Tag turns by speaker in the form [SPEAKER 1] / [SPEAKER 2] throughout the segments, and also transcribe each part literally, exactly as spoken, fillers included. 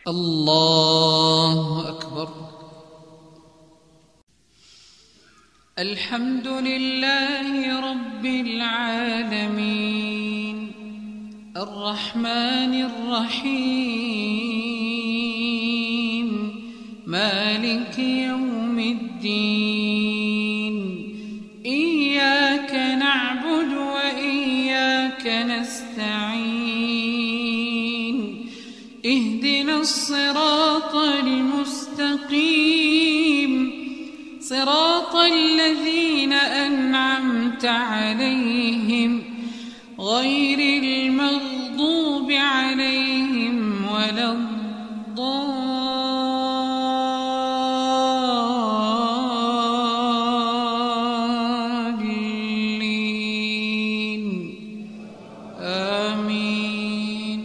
[SPEAKER 1] الله أكبر. الحمد لله رب العالمين الرحمن الرحيم مالك يوم الدين إياك نعبد وإياك نستعين اهدنا الصراط المستقيم صراط الذين أنعمت عليهم غير المغضوب عليهم ولا الضالين آمين.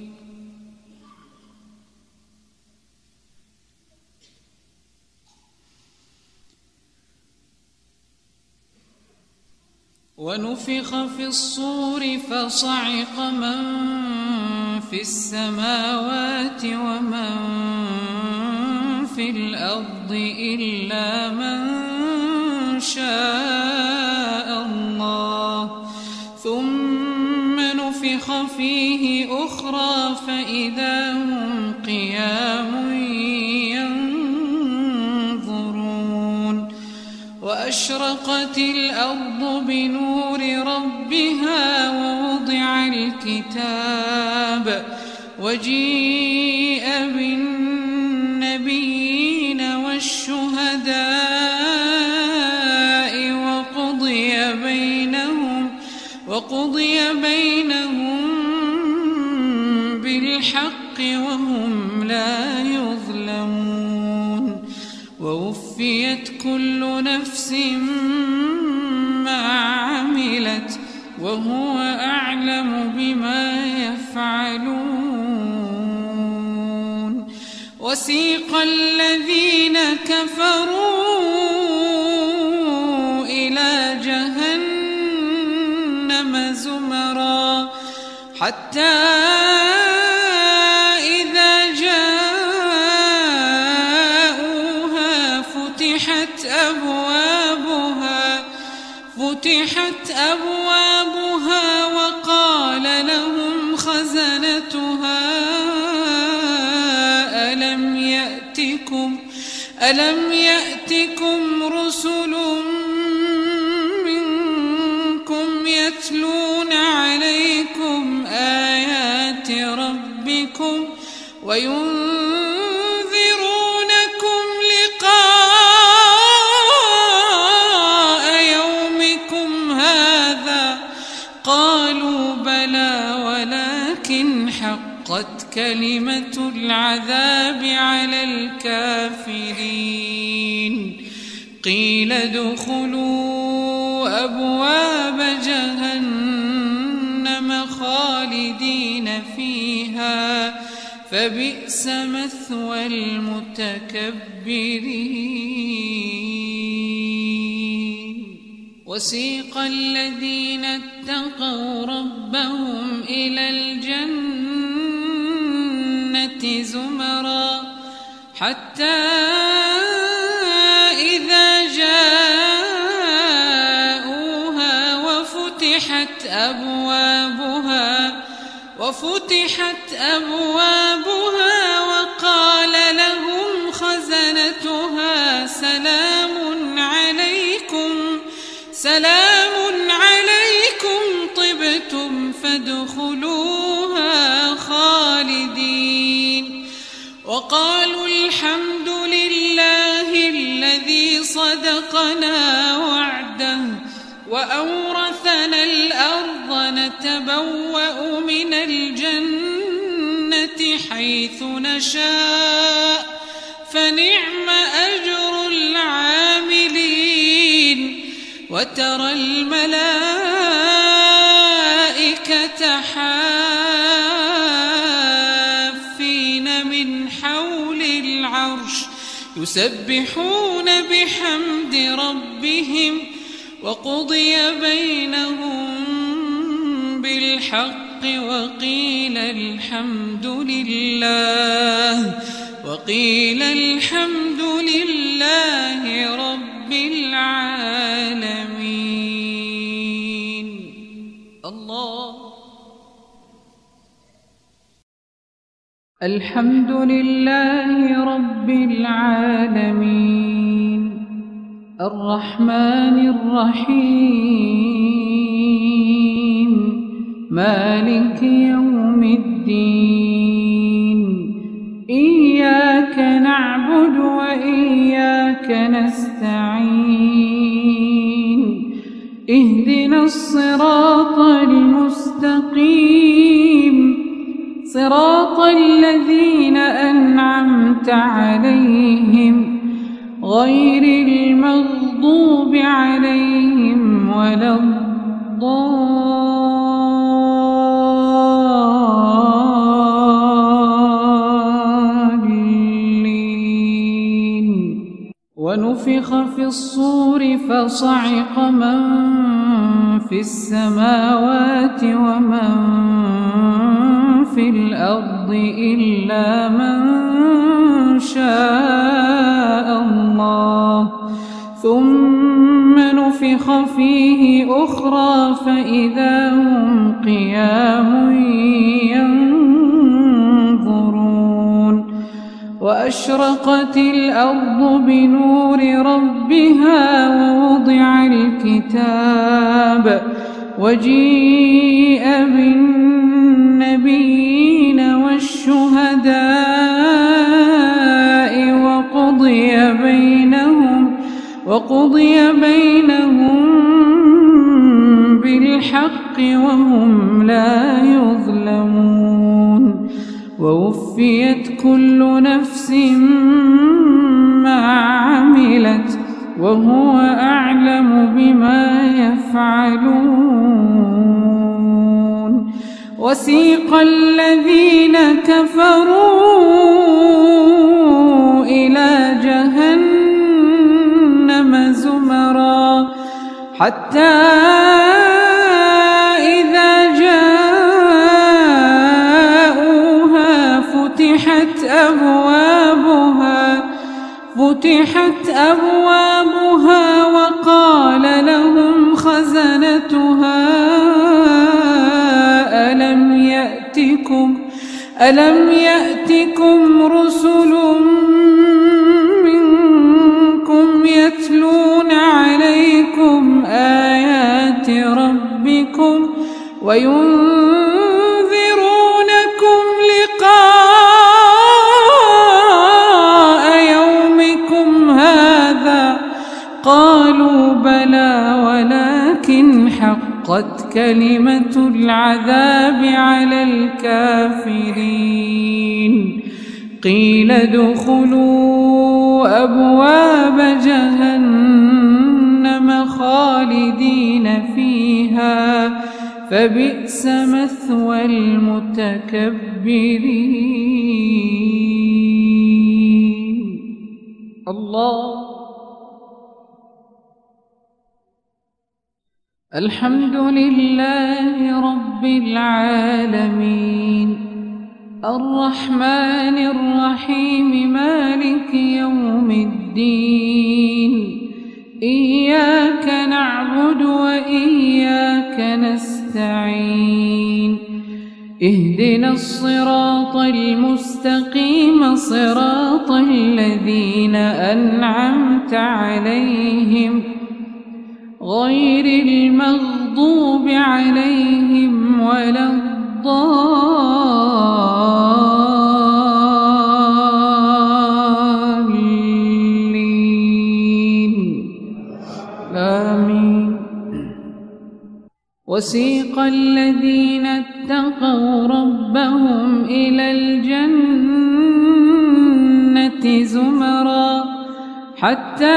[SPEAKER 1] ونفخ في الصور فصعق من في السماوات ومن في الأرض إلا من شاء الله ثم نفخ فيه أخرى فإذا هم قيام ينظرون وأشرقت الأرض بنور ربها ووضع الكتاب وجيء بالنبيين والشهداء وقضي بينهم وقضي بينهم بالحق وهم لا يظلمون ووفيت كل نفس ما عملت وهو أعلم بما يفعلون. وسيق الذين كفروا إلى جهنم زمرا حتى إذا جاءوها فتحت أبوابها فتحت أبوابها وقال لهم خزنتها ألم يأتكم ألم يأتكم رسل منكم يتلون عليكم آيات ربكم وينذرونكم لقاء يومكم هذا قالوا بلى ولكن حقت كلمة العذاب على الكافرين. قيل ادخلوا أبواب جهنم خالدين فيها فبئس مثوى المتكبرين. وسيق الذين اتقوا ربهم إلى الجنة زمرا حتى إذا جاءوها وفتحت أبوابها وفتحت أبوابها وقال لهم خزنتها سلام عليكم سلام عليكم طبتم فادخلوها خالدين. وقالوا الحمد لله الذي صدقنا وعده وأورثنا الأرض نتبوأ من الجنة حيث نشاء فنعم أجر العاملين. وترى الملائكة حافين من حول العرش يسبحون بحمد ربهم وقضي بينهم بالحق بالحق وقيل الحمد لله وقيل الحمد لله رب العالمين. الله.
[SPEAKER 2] الحمد لله رب العالمين الرحمن الرحيم مالك يوم الدين إياك نعبد وإياك نستعين اهدنا الصراط المستقيم صراط الذين أنعمت عليهم غير المغضوب عليهم ولا الضالين. ونفخ في الصور فصعق من في السماوات ومن في الأرض إلا من شاء الله ثم نفخ فيه أخرى فإذا هم قيام ينظرون. وأشرقت الأرض بنور ربها ووضع الكتاب وجيء بالنبيين والشهداء وقضي بينهم وقضي بينهم بالحق وهم لا يظلمون. ووفيت كل نفس ما عملت وهو أعلم بما يفعلون. وسيق الذين كفروا إلى جهنم زمرا حتى إذا جاءوها فتحت أبوابها فتحت أبوابها وقال لهم خزنتها ألم يأتكم ألم يأتكم رسل منكم يتلون عليكم آيات ربكم وينذرونكم لقاء يومكم هذا قالوا بلى ولكن حقت كلمة العذاب على الكافرين. قيل ادخلوا أبواب جهنم خالدين فيها فبئس مثوى المتكبرين. الله. الحمد لله رب العالمين الرحمن الرحيم مالك يوم الدين إياك نعبد وإياك نستعين اهدنا الصراط المستقيم صراط الذين أنعمت عليهم غير المغضوب عليهم ولا الضالين. آمين. وسيق الذين اتقوا ربهم إلى الجنة زمرا حتى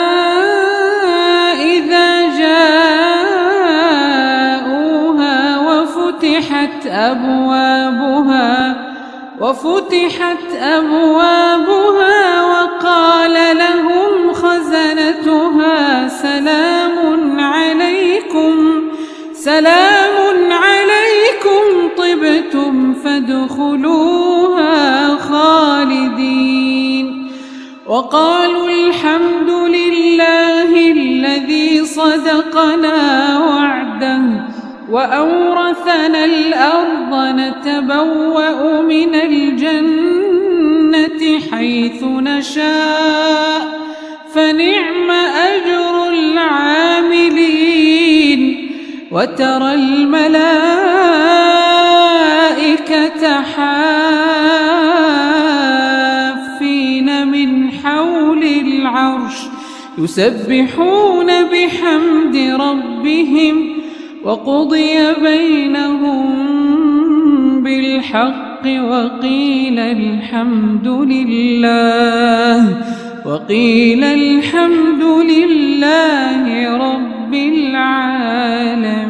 [SPEAKER 2] إذا جاءوها وفتحت أبوابها وفتحت أبوابها وقال لهم خزنتها سلام عليكم سلام عليكم طبتم فادخلوها خالدين وقالوا الحمد لله الذي صدقنا وعده وأورثنا الأرض نتبوأ من الجنة حيث نشاء فنعم أجر العاملين وترى الملائكة حافين من حول العرش يسبحون بحمد ربهم وقضي بينهم بالحق وقيل الحمد لله وقيل الحمد لله رب العالمين.